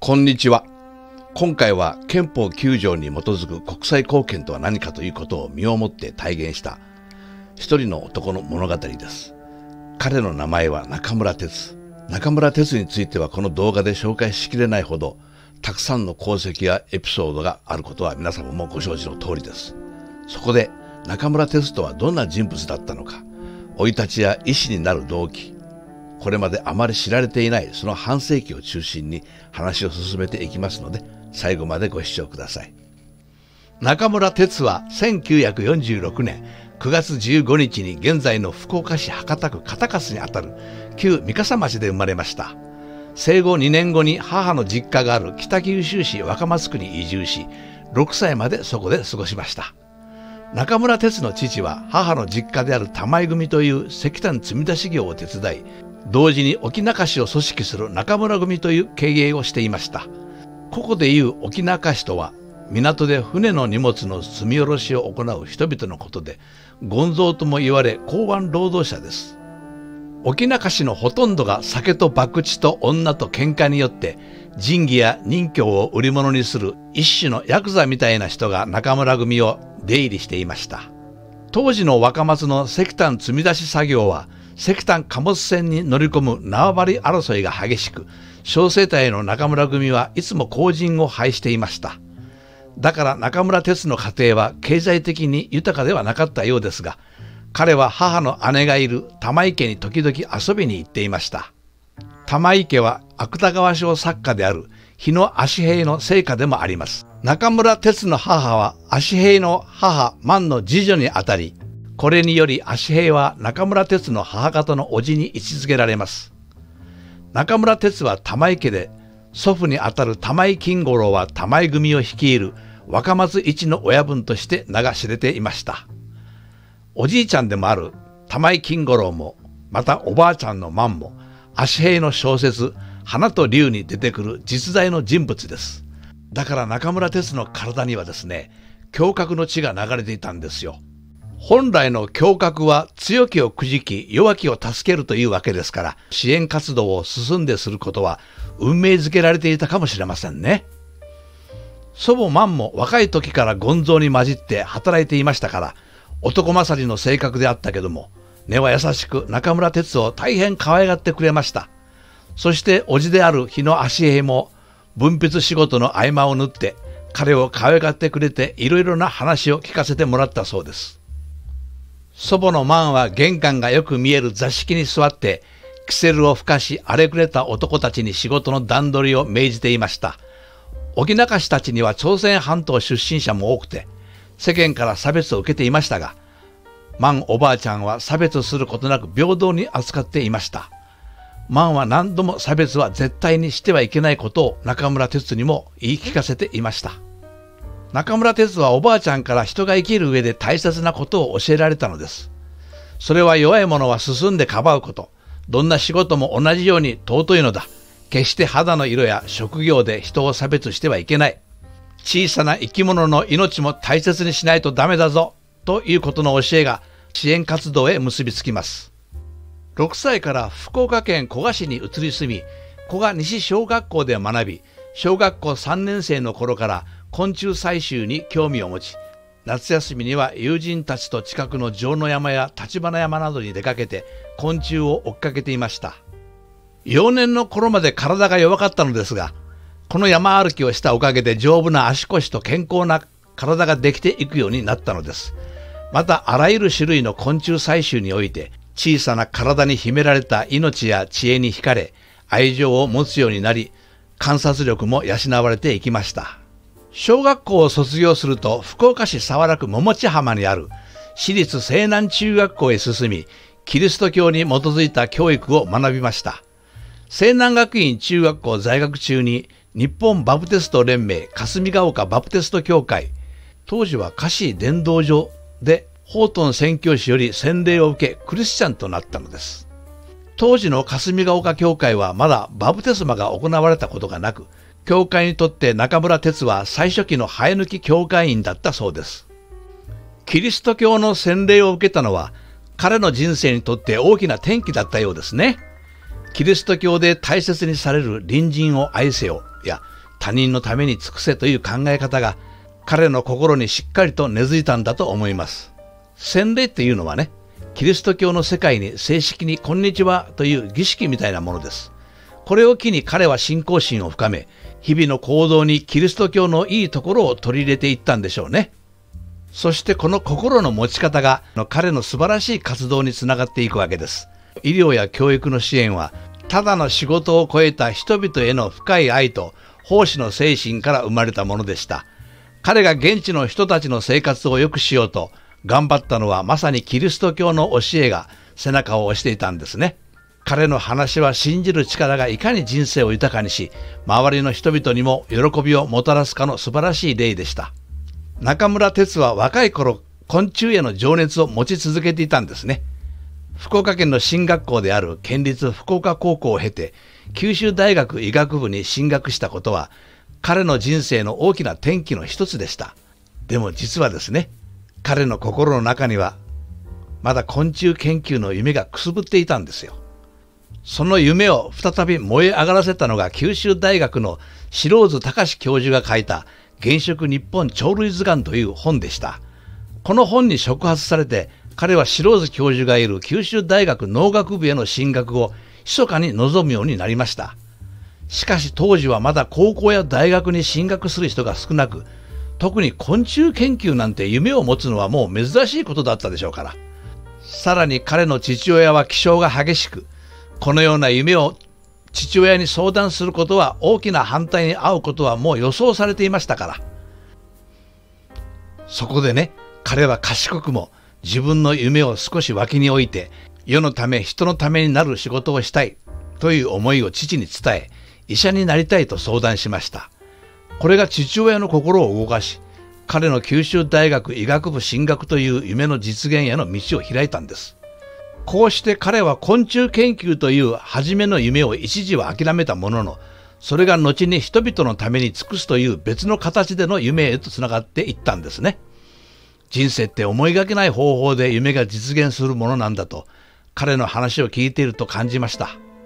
こんにちは。今回は憲法9条に基づく国際貢献とは何かということを身をもって体現した一人の男の物語です。彼の名前は中村哲。中村哲についてはこの動画で紹介しきれないほどたくさんの功績やエピソードがあることは皆様もご承知の通りです。そこで中村哲とはどんな人物だったのか、生い立ちや医師になる動機、これまであまり知られていないその半世紀を中心に話を進めていきますので、最後までご視聴ください。中村哲は1946年9月15日に現在の福岡市博多区片粕にあたる旧三笠町で生まれました。生後2年後に母の実家がある北九州市若松区に移住し、6歳までそこで過ごしました。中村哲の父は母の実家である玉井組という石炭積み出し業を手伝い、同時に沖中市を組織する中村組という経営をしていました。ここでいう沖中市とは、港で船の荷物の積み下ろしを行う人々のことで、権蔵とも言われ港湾労働者です。沖中市のほとんどが酒と博打と女と喧嘩によって仁義や任侠を売り物にする一種のヤクザみたいな人が中村組を出入りしていました。当時の若松の石炭積み出し作業は石炭貨物船に乗り込む縄張り争いが激しく、小生隊の中村組はいつも後陣を拝していました。だから中村哲の家庭は経済的に豊かではなかったようですが、彼は母の姉がいる玉井家に時々遊びに行っていました。玉井家は芥川賞作家である日野芦平の生家でもあります。中村哲の母は芦平の母万の次女にあたり、これにより芦平は中村哲の母方の叔父に位置づけられます。中村哲は玉井家で、祖父にあたる玉井金五郎は玉井組を率いる若松一の親分として名が知れていました。おじいちゃんでもある玉井金五郎も、またおばあちゃんの万も、芦平の小説「花と龍」に出てくる実在の人物です。だから中村哲の体にはですね、胸郭の血が流れていたんですよ。本来の胸郭は強きをくじき弱きを助けるというわけですから、支援活動を進んですることは運命づけられていたかもしれませんね。祖母万も若い時から権蔵に混じって働いていましたから、男勝りの性格であったけども、根は優しく中村哲を大変可愛がってくれました。そして叔父である日野芦平も文筆仕事の合間を縫って彼を可愛がってくれて、いろいろな話を聞かせてもらったそうです。祖母の万は玄関がよく見える座敷に座ってキセルをふかし荒れくれた男たちに仕事の段取りを命じていました。沖中市たちには朝鮮半島出身者も多くて、世間から差別を受けていましたが、万おばあちゃんは差別することなく平等に扱っていました。万は何度も差別は絶対にしてはいけないことを中村哲にも言い聞かせていました。中村哲はおばあちゃんから人が生きる上で大切なことを教えられたのです。それは弱い者は進んでかばうこと、どんな仕事も同じように尊いのだ。決して肌の色や職業で人を差別してはいけない。小さな生き物の命も大切にしないとダメだぞ。ということの教えが支援活動へ結びつきます。6歳から福岡県古賀市に移り住み、古賀西小学校で学び、小学校3年生の頃から昆虫採集に興味を持ち、夏休みには友人たちと近くの城野山や橘山などに出かけて昆虫を追っかけていました。幼年の頃まで体が弱かったのですが、この山歩きをしたおかげで丈夫な足腰と健康な体ができていくようになったのです。またあらゆる種類の昆虫採集において小さな体に秘められた命や知恵に惹かれ、愛情を持つようになり、観察力も養われていきました。小学校を卒業すると福岡市早良区桃地浜にある私立西南中学校へ進み、キリスト教に基づいた教育を学びました。西南学院中学校在学中に日本バプテスト連盟霞ヶ丘バプテスト教会、当時は菓子伝道所でホートン宣教師より洗礼を受けクリスチャンとなったのです。当時の霞ヶ丘教会はまだバプテスマが行われたことがなく、教会にとって中村哲は最初期の生え抜き教会員だったそうです。キリスト教の洗礼を受けたのは彼の人生にとって大きな転機だったようですね。キリスト教で大切にされる隣人を愛せよや他人のために尽くせという考え方が彼の心にしっかりと根付いたんだと思います。洗礼っていうのはね、キリスト教の世界に正式にこんにちはという儀式みたいなものです。これを機に彼は信仰心を深め、日々の行動にキリスト教のいいところを取り入れていったんでしょうね。そしてこの心の持ち方が彼の素晴らしい活動につながっていくわけです。医療や教育の支援はただの仕事を超えた人々への深い愛と奉仕の精神から生まれたものでした。彼が現地の人たちの生活を良くしようと頑張ったのはまさにキリスト教の教えが背中を押していたんですね。彼の話は信じる力がいかに人生を豊かにし、周りの人々にも喜びをもたらすかの素晴らしい例でした。中村哲は若い頃、昆虫への情熱を持ち続けていたんですね。福岡県の進学校である県立福岡高校を経て、九州大学医学部に進学したことは、彼の人生の大きな転機の一つでした。でも実はですね、彼の心の中には、まだ昆虫研究の夢がくすぶっていたんですよ。その夢を再び燃え上がらせたのが九州大学の白津隆教授が書いた原色日本鳥類図鑑という本でした。この本に触発されて彼は白津教授がいる九州大学農学部への進学を密かに望むようになりました。しかし当時はまだ高校や大学に進学する人が少なく、特に昆虫研究なんて夢を持つのはもう珍しいことだったでしょうから。さらに彼の父親は気性が激しく、このような夢を父親に相談することは大きな反対に遭うことはもう予想されていましたから。そこでね、彼は賢くも自分の夢を少し脇に置いて、世のため人のためになる仕事をしたいという思いを父に伝え、医者になりたいと相談しました。これが父親の心を動かし、彼の九州大学医学部進学という夢の実現への道を開いたんです。こうして彼は昆虫研究という初めの夢を一時は諦めたものの、それが後に人々のために尽くすという別の形での夢へとつながっていったんですね。人生って思いがけない方法で夢が実現するものなんだと、彼の話を聞いていると感じました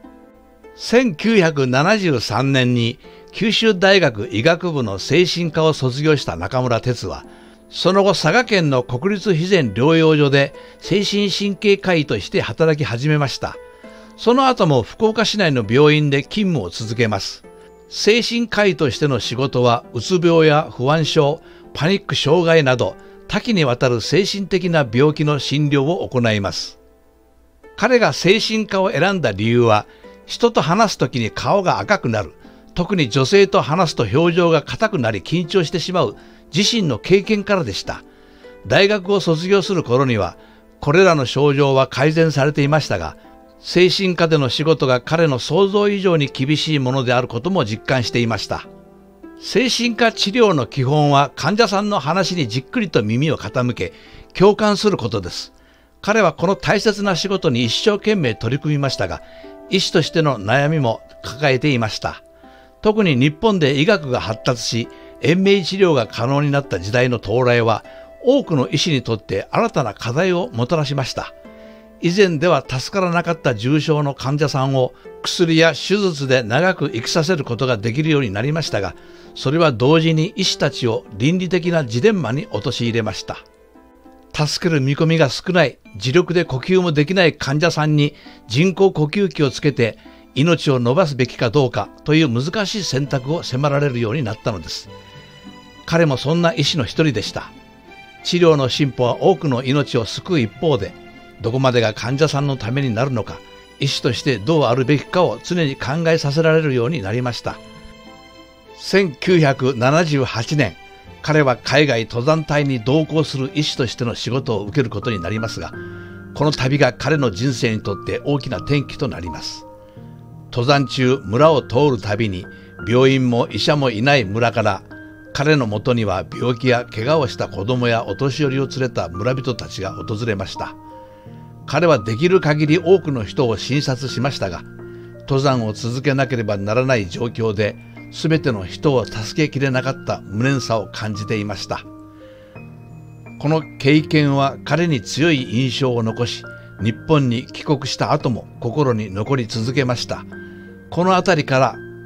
。1973年に九州大学医学部の精神科を卒業した中村哲は、その後佐賀県の国立肥前療養所で精神神経科医として働き始めました。その後も福岡市内の病院で勤務を続けます。精神科医としての仕事はうつ病や不安症、パニック障害など多岐にわたる精神的な病気の診療を行います。彼が精神科を選んだ理由は、人と話すときに顔が赤くなる、特に女性と話すと表情が硬くなり緊張してしまう自身の経験からでした。大学を卒業する頃にはこれらの症状は改善されていましたが、精神科での仕事が彼の想像以上に厳しいものであることも実感していました。精神科治療の基本は患者さんの話にじっくりと耳を傾け共感することです。彼はこの大切な仕事に一生懸命取り組みましたが、医師としての悩みも抱えていました。特に日本で医学が発達し延命治療が可能になった時代の到来は多くの医師にとって新たな課題をもたらしました。以前では助からなかった重症の患者さんを薬や手術で長く生きさせることができるようになりましたが、それは同時に医師たちを倫理的なジレンマに陥れました。助ける見込みが少ない、自力で呼吸もできない患者さんに人工呼吸器をつけて命を延ばすべきかどうかという難しい選択を迫られるようになったのです。彼もそんな医師の一人でした。治療の進歩は多くの命を救う一方で、どこまでが患者さんのためになるのか、医師としてどうあるべきかを常に考えさせられるようになりました。1978年、彼は海外登山隊に同行する医師としての仕事を受けることになりますが、この旅が彼の人生にとって大きな転機となります。登山中、村を通るたびに病院も医者もいない村から彼のもとには病気や怪我をした子供やお年寄りを連れた村人たちが訪れました。彼はできる限り多くの人を診察しましたが、登山を続けなければならない状況で全ての人を助けきれなかった無念さを感じていました。この経験は彼に強い印象を残し、日本に帰国した後も心に残り続けました。このあたりから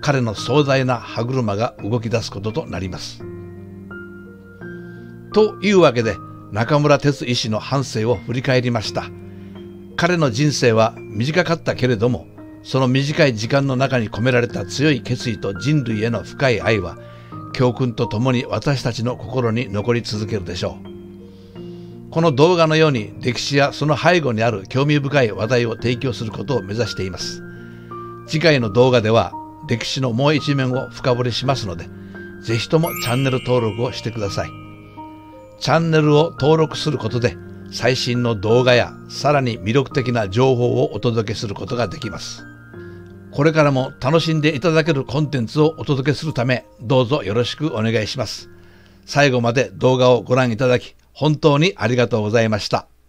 彼の壮大な歯車が動き出すこととなります。というわけで、中村哲医師の半生を振り返りました。彼の人生は短かったけれども、その短い時間の中に込められた強い決意と人類への深い愛は、教訓とともに私たちの心に残り続けるでしょう。この動画のように歴史やその背後にある興味深い話題を提供することを目指しています。次回の動画では歴史のもう一面を深掘りしますので、ぜひともチャンネル登録をしてください。チャンネルを登録することで最新の動画やさらに魅力的な情報をお届けすることができます。これからも楽しんでいただけるコンテンツをお届けするため、どうぞよろしくお願いします。最後まで動画をご覧いただき本当にありがとうございました。